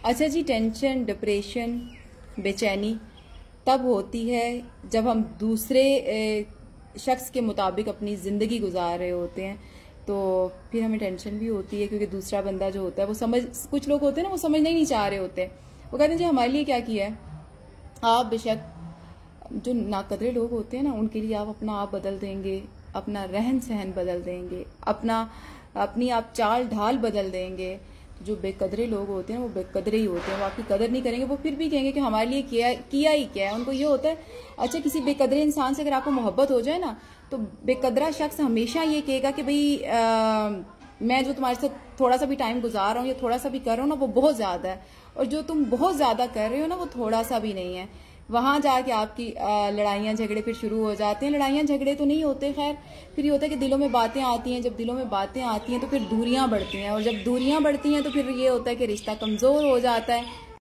अच्छा जी, tension, depression, बेचैनी तब होती है जब हम दूसरे शख्स के मुताबिक अपनी ज़िंदगी गुजार रहे होते हैं, तो फिर हमें टेंशन भी होती है, क्योंकि दूसरा बंदा जो होता है वो समझ, कुछ लोग होते हैं ना, वो समझना ही नहीं चाह रहे होते। वो कहते हैं जी हमारे लिए क्या किया है। आप बेशक, जो नाकदरे लोग होते हैं ना, उनके लिए आप अपना आप बदल देंगे, अपना रहन सहन बदल देंगे, अपनी आप चाल ढाल बदल देंगे। जो बेकदरे लोग होते हैं वो बेकदरे ही होते हैं, वो आपकी कदर नहीं करेंगे। वो फिर भी कहेंगे कि हमारे लिए किया ही क्या है। उनको ये होता है, अच्छा किसी बेकदरे इंसान से अगर आपको मोहब्बत हो जाए ना, तो बेकदरा शख्स हमेशा ये कहेगा कि भाई मैं जो तुम्हारे साथ थोड़ा सा भी टाइम गुजार रहा हूँ या थोड़ा सा भी कर रहा हूँ ना, वो बहुत ज्यादा है, और जो तुम बहुत ज्यादा कर रहे हो ना, वो थोड़ा सा भी नहीं है। वहां जाके आपकी लड़ाइयां झगड़े फिर शुरू हो जाते हैं। लड़ाइयां झगड़े तो नहीं होते खैर, फिर ये होता है कि दिलों में बातें आती हैं। जब दिलों में बातें आती हैं तो फिर दूरियां बढ़ती हैं, और जब दूरियां बढ़ती हैं तो फिर ये होता है कि रिश्ता कमजोर हो जाता है।